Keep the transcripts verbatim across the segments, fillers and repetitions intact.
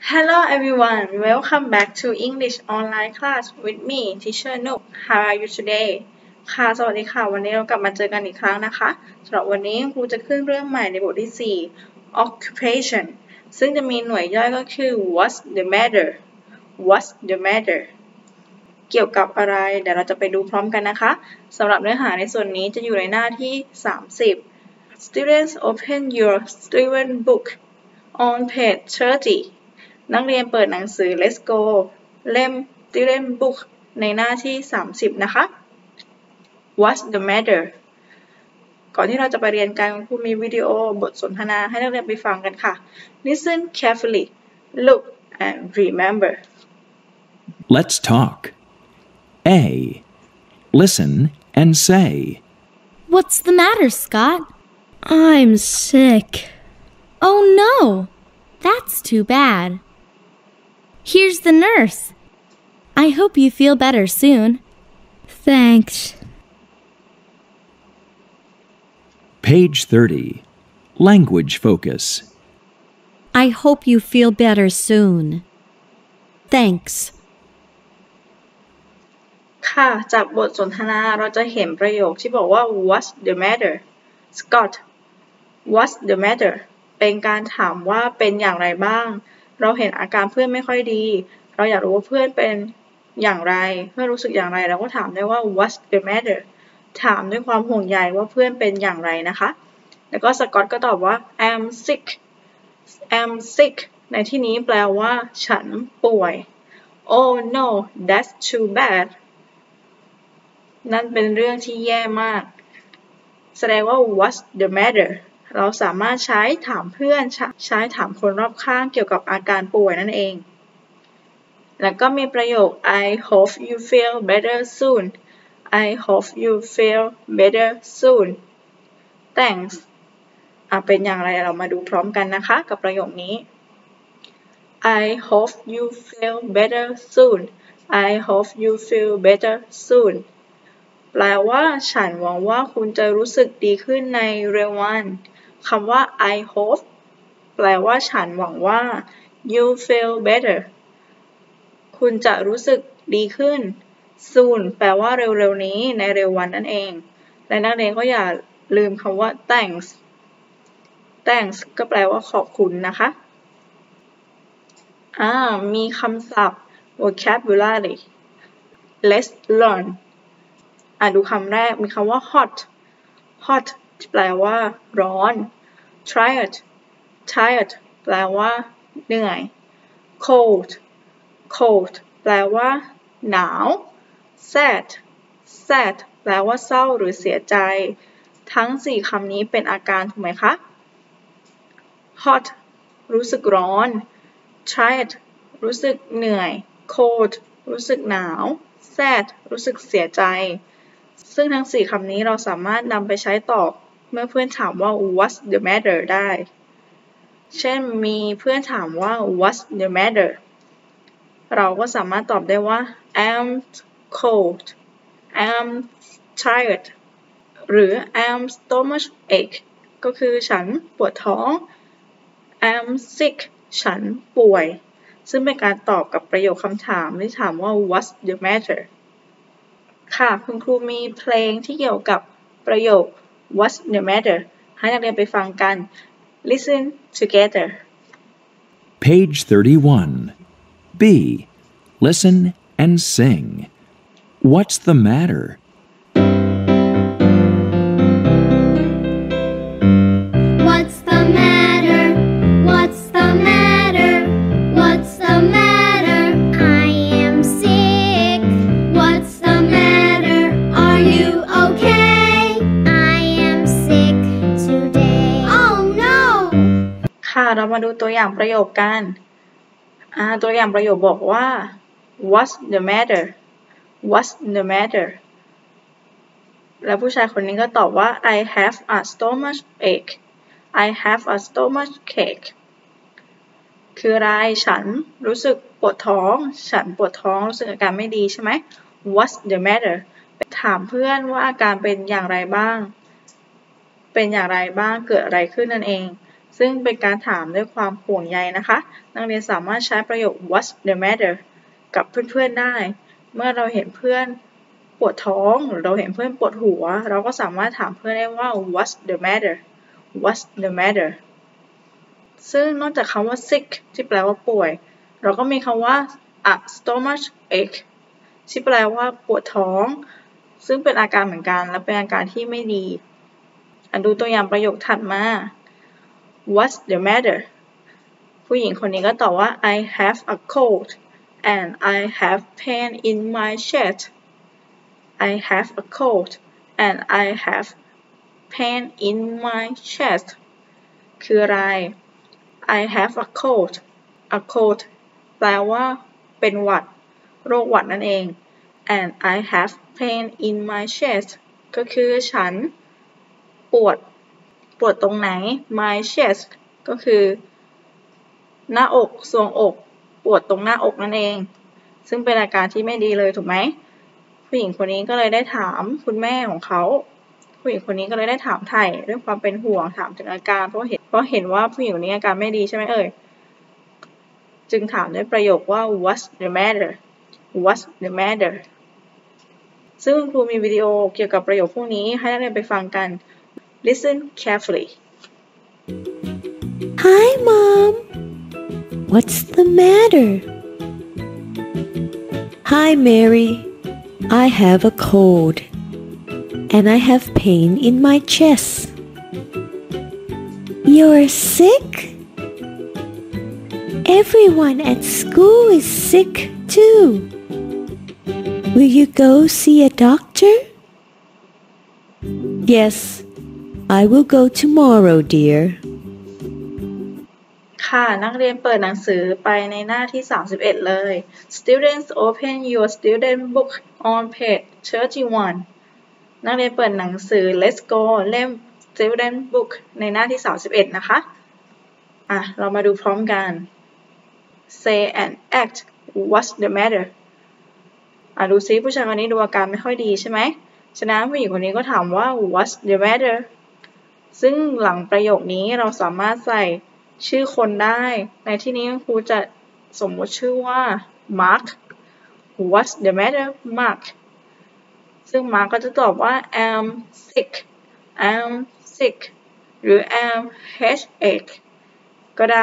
Hello everyone, welcome back to English online class with me, Teacher Nook. How are you today? ค่ะสวัสดีค่ะวันนี้เรากลับมาเจอกันอีกครั้งนะคะสำหรับวันนี้ครูจะขึ้นเรื่องใหม่ในบทที่สี่ occupation ซึ่งจะมีหน่วยย่อยก็คือ what's the matter what's the matter เกี่ยวกับอะไรเดี๋ยวเราจะไปดูพร้อมกันนะคะสำหรับเนื้อหาในส่วนนี้จะอยู่ในหน้าที่สามสิบ Students open your student book on page thirtyนักเรียนเปิดหนังสือ Let's Go เล่ม Student Book ในหน้าที่สามสิบนะคะ What's the matter ก่อนที่เราจะไปเรียนกันครูมีวิดีโอบทสนทนาให้นักเรียนไปฟังกันค่ะ Listen carefully look and remember Let's talk. A. Listen and say. What's the matter, Scott? I'm sick. Oh no, that's too bad. Here's the nurse. I hope you feel better soon. Thanks. Page thirty. Language focus. I hope you feel better soon. Thanks. ค่ะจากบทสนทนาเราจะเห็นประโยคที่บอกว่า What's the matter Scott What's the matter เป็นการถามว่าเป็นอย่างไรบ้างเราเห็นอาการเพื่อนไม่ค่อยดีเราอยากรู้ว่าเพื่อนเป็นอย่างไรเพื่อนรู้สึกอย่างไรเราก็ถามได้ว่า What's the matter ถามด้วยความห่วงใยว่าเพื่อนเป็นอย่างไรนะคะแล้วก็สกอตก็ตอบว่า I'm sick I'm sick ในที่นี้แปลว่าฉันป่วย Oh no that's too bad นั่นเป็นเรื่องที่แย่มากแสดงว่า What's the matter เราสามารถใช้ถามเพื่อนใช้ถามคนรอบข้างเกี่ยวกับอาการป่วยนั่นเองแล้วก็มีประโยค I hope you feel better soon I hope you feel better soon Thanks อ่ะเป็นอย่างไรเรามาดูพร้อมกันนะคะกับประโยคนี้ I hope you feel better soon I hope you feel better soon แปลว่าฉันหวังว่าคุณจะรู้สึกดีขึ้นในเร็ววันคำว่า I hope แปลว่าฉันหวังว่า you feel better คุณจะรู้สึกดีขึ้น soon แปลว่าเร็วๆนี้ในเร็ววันนั่นเองและนักเรียนก็อย่าลืมคำว่า thanks thanks ก็แปลว่าขอบคุณนะคะอ่ามีคำศัพท์ vocabulary let's learn อ่าดูคำแรกมีคำว่า hot hot แปลว่าร้อน tired tired แปลว่าเหนื่อย cold cold แปลว่าหนาว sad sad แปลว่าเศร้าหรือเสียใจทั้งสี่คำนี้เป็นอาการถูกไหมคะ hot รู้สึกร้อน tired รู้สึกเหนื่อย cold รู้สึกหนาว sad รู้สึกเสียใจซึ่งทั้งสี่คำนี้เราสามารถนำไปใช้ตอบเมื่อเพื่อนถามว่า What's the matter ได้เช่นมีเพื่อนถามว่า What's the matter เราก็สามารถตอบได้ว่า I'm cold I'm tired หรือ I'm stomach ache ก็คือฉันปวดท้อง I'm sick ฉันป่วยซึ่งเป็นการตอบกับประโยคคำถามที่ถามว่า What's the matter ค่ะคุณครูมีเพลงที่เกี่ยวกับประโยค What's the matter ให้นักเรียนไปฟังกัน Listen together Page thirty-one. B. Listen and sing. What's the matter? What's the matter? What's the matter? What's the matter? I am sick. What's the matter? Are you okay? I am sick today. Oh no! ค่ะเรามาดูตัวอย่างประโยคกันอ่าตัวอย่างประโยคบอกว่า What's the matter? What's the matter? แล้วผู้ชายคนนี้ก็ตอบว่า I have a stomach ache I have a stomach ache คืออะไรฉันรู้สึกปวดท้องฉันปวดท้องรู้สึกอาการไม่ดีใช่ไหม What's the matter ถามเพื่อนว่าอาการเป็นอย่างไรบ้างเป็นอย่างไรบ้างเกิดอะไรขึ้นนั่นเองซึ่งเป็นการถามด้วยความห่วงใยนะคะนักเรียนสามารถใช้ประโยค What's the matter กับเพื่อนๆได้เมื่อเราเห็นเพื่อนปวดท้องหรือเราเห็นเพื่อนปวดหัวเราก็สามารถถามเพื่อนได้ว่า What's the matter What's the matter ซึ่งนอกจากคำว่า sick ที่แปลว่าป่วยเราก็มีคำว่า a stomach ache ที่แปลว่าปวดท้องซึ่งเป็นอาการเหมือนกันและเป็นอาการที่ไม่ดีอันดูตัวอย่างประโยคถัดมา What's the matter ผู้หญิงคนนี้ก็ตอบว่า I have a cold and I have pain in my chest I have a cold and I have pain in my chest คืออะไร I have a cold a cold แปลว่าเป็นหวัดโรคหวัดนั่นเอง and I have pain in my chest ก็คือฉันปวดปวดตรงไหน my chest ก็คือหน้าอกทรวงอกปวดตรงหน้าอกนั่นเองซึ่งเป็นอาการที่ไม่ดีเลยถูกไหมผู้หญิงคนนี้ก็เลยได้ถามคุณแม่ของเขาผู้หญิงคนนี้ก็เลยได้ถามไถ่ด้วยความเป็นห่วงถามถึงอาการเพราะเห็นเพราะเห็นว่าผู้หญิงคนนี้อาการไม่ดีใช่ไหมเอ่ยจึงถามด้วยประโยคว่า What's the matter What's the matter ซึ่งครูมีวิดีโอเกี่ยวกับประโยคพวกนี้ให้นักเรียนไปฟังกัน Listen carefully Hi Mom What's the matter Hi Mary I have a cold and I have pain in my chest You're sick Everyone at school is sick too Will you go see a doctor Yes I will go tomorrow dear ค่ะนักเรียนเปิดหนังสือไปในหน้าที่สามสิบเอ็ดเลย Students open your student book on page thirty-one นักเรียนเปิดหนังสือ Let's go เล่ม student book ในหน้าที่สามสิบเอ็ดนะคะอ่ะเรามาดูพร้อมกัน Say and act What's the matter อ่ะดูซิผู้ชายคนนี้ดูอาการไม่ค่อยดีใช่ไหมฉะนั้นผู้หญิงคนนี้ก็ถามว่า What's the matter ซึ่งหลังประโยคนี้เราสามารถใส่ชื่อคนได้ในที่นี้ครูจะสมมติชื่อว่า Mark What's the matter Mark ซึ่ง Mark ก็จะตอบว่า I'm sick I'm sick หรือ I'm headache ก็ได้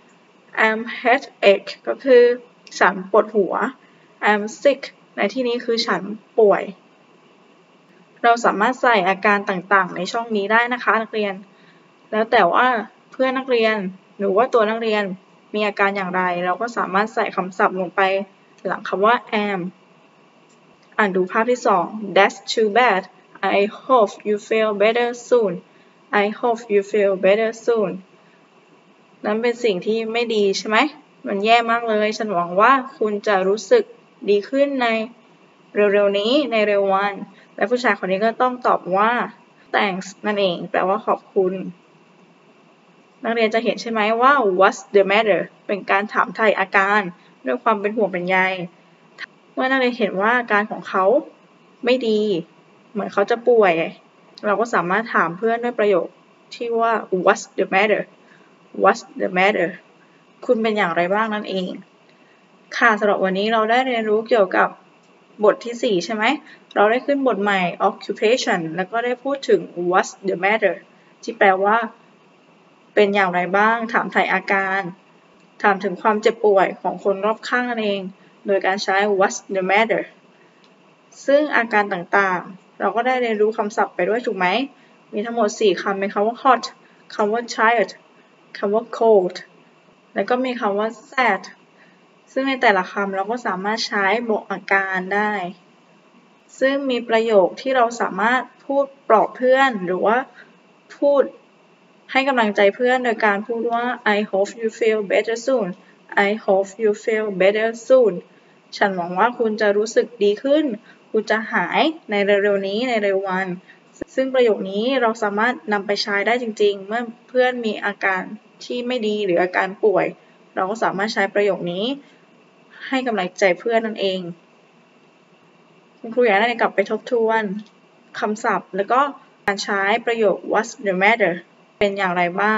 I'm headache ก็คือฉันปวดหัว I'm sick ในที่นี้คือฉันป่วยเราสามารถใส่อาการต่างๆในช่องนี้ได้นะคะนักเรียนแล้วแต่ว่าเพื่อนนักเรียนหรือว่าตัวนักเรียนมีอาการอย่างไรเราก็สามารถใส่คำศัพท์ลงไปหลังคำว่า am อ่านดูภาพที่สอง That's too bad I hope you feel better soon I hope you feel better soon นั้นเป็นสิ่งที่ไม่ดีใช่ไหมมันแย่มากเลยฉันหวังว่าคุณจะรู้สึกดีขึ้นในเร็วๆนี้ในเร็ววันและผู้ชายคนนี้ก็ต้องตอบว่า thanks นั่นเองแปลว่าขอบคุณนักเรียนจะเห็นใช่ไหมว่า What's the matter เป็นการถามไถ่อาการด้วยความเป็นห่วงเป็นใยเมื่อนักเรียนเห็นว่าอาการของเขาไม่ดีเหมือนเขาจะป่วยเราก็สามารถถามเพื่อนด้วยประโยคที่ว่า What's the matter What's the matter คุณเป็นอย่างไรบ้างนั่นเองค่ะสำหรับวันนี้เราได้เรียนรู้เกี่ยวกับบทที่สี่ใช่ไหมเราได้ขึ้นบทใหม่ occupation แล้วก็ได้พูดถึง What's the matter ที่แปลว่าเป็นอย่างไรบ้างถามไถ่อาการถามถึงความเจ็บป่วยของคนรอบข้างนั่นเองโดยการใช้ What's the matter ซึ่งอาการต่างๆเราก็ได้เรียนรู้คำศัพท์ไปด้วยถูกไหมมีทั้งหมดสี่คำมีคำว่า hot คำว่า tired คำว่า cold แล้วก็มีคำว่า sad ซึ่งในแต่ละคำเราก็สามารถใช้บอกอาการได้ซึ่งมีประโยคที่เราสามารถพูดปลอบเพื่อนหรือว่าพูดให้กำลังใจเพื่อนโดยการพูดว่า I hope you feel better soon I hope you feel better soon ฉันหวังว่าคุณจะรู้สึกดีขึ้นคุณจะหายในเร็วๆนี้ในเร็ววันซึ่งประโยคนี้เราสามารถนำไปใช้ได้จริงๆเมื่อเพื่อนมีอาการที่ไม่ดีหรืออาการป่วยเราก็สามารถใช้ประโยคนี้ให้กำลังใจเพื่อนนั่นเองคุณครูอยากให้กลับไปทบทวนคำศัพท์แล้วก็การใช้ประโยค What's the matter เป็นอย่างไรบ้าง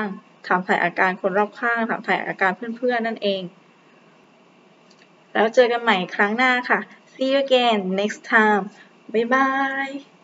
ถามถ่ายอาการคนรอบข้างถามถ่ายอาการเพื่อนๆนั่นเองแล้วเจอกันใหม่ครั้งหน้าค่ะ See you again next time บ๊ายบาย